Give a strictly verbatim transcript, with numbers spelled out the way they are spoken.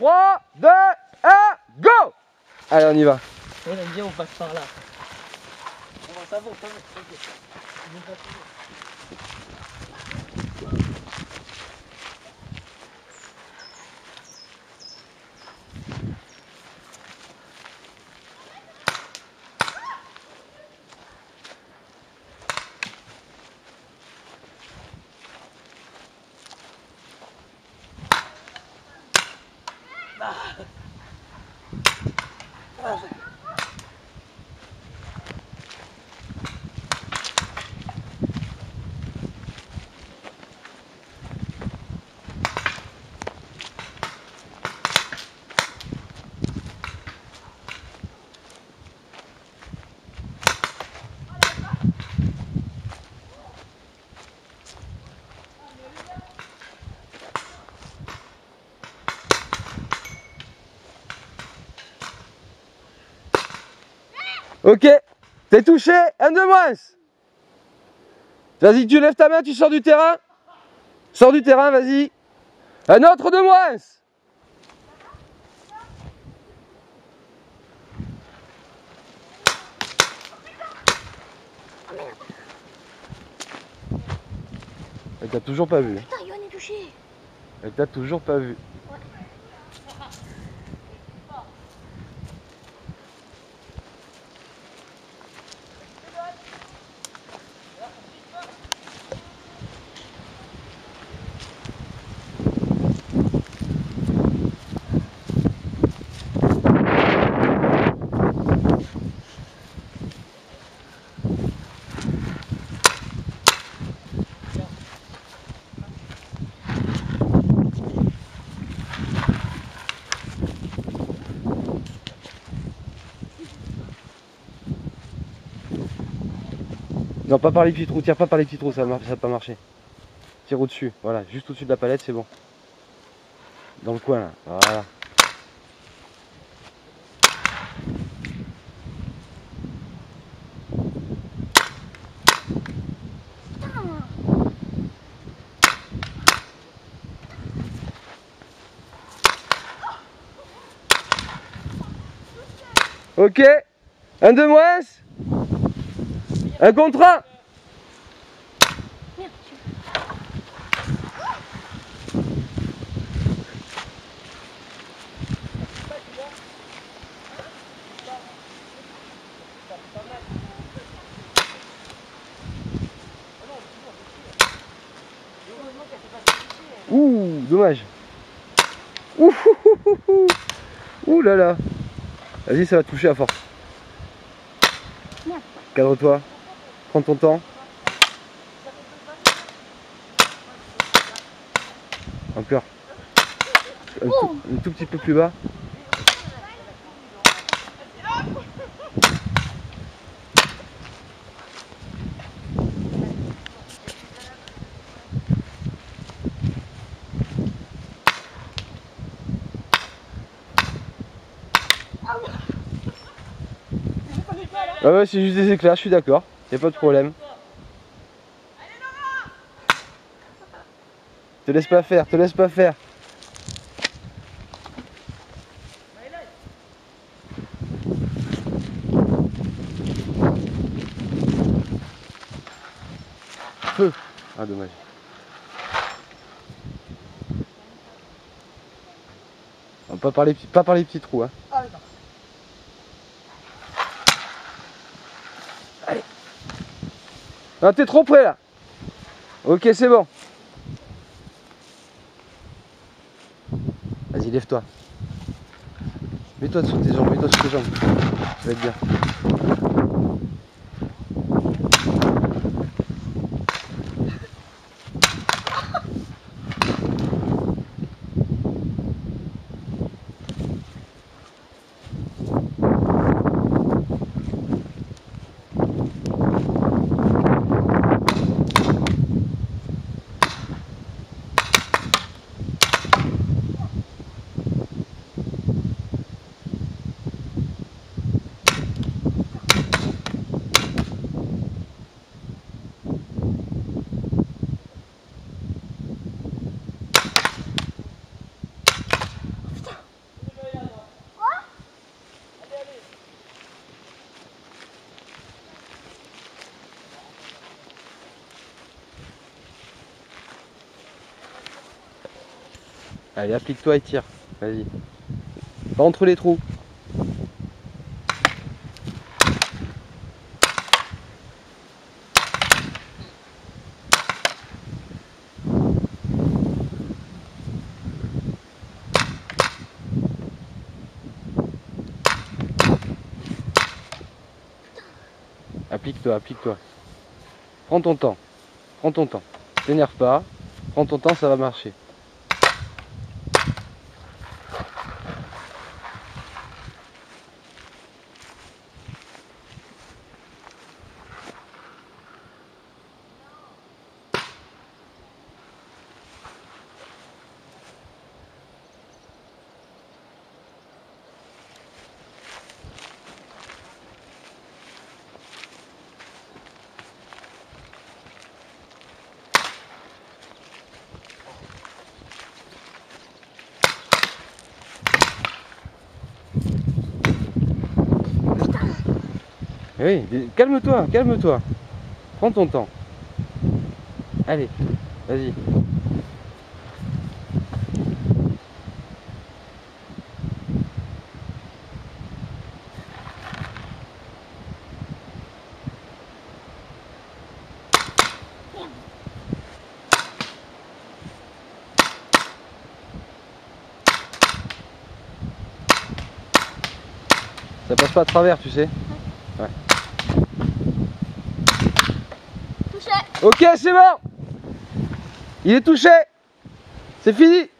trois, deux, un, go! Allez, on y va. On aime bien, on passe par là. On va, ça va, ça va, ok. Ok, t'es touché, un de moins. Vas-y, tu lèves ta main, tu sors du terrain. Sors du terrain, vas-y. Un autre de moins. Elle t'a toujours pas vu. Putain, Yoann est touché. Elle t'a toujours pas vu. Non, pas par les petits trous, tire pas par les petits trous, ça va pas marcher. Tire au-dessus, voilà, juste au-dessus de la palette, c'est bon. Dans le coin là, voilà. Ok, un de moins. Un contre un. Merde, Ouh, dommage. Ouh, ouh, ouh, ouh. Ouh là là. Vas-y, ça va toucher à force. Cadre-toi. Prends ton temps. Encore. Un, oh. tout, un tout petit peu plus bas. Ah ouais, c'est juste des éclairs, je suis d'accord. Y'a pas de problème. Te laisse pas faire, te laisse pas faire. Feu. Ah dommage. Non, pas par les petits, pas par les petits trous hein. Allez. Non, t'es trop près là. Ok, c'est bon. Vas-y, lève-toi. Mets-toi sur tes jambes, mets-toi sur tes jambes. Ça va être bien. Allez, applique-toi et tire. Vas-y. Pas entre les trous. Applique-toi, applique-toi. Prends ton temps. Prends ton temps. T'énerve pas. Prends ton temps, ça va marcher. Oui, calme-toi, calme-toi. Prends ton temps. Allez, vas-y. Ça passe pas à travers, tu sais. Ouais. Touché. Ok, c'est bon. Il est touché. C'est fini.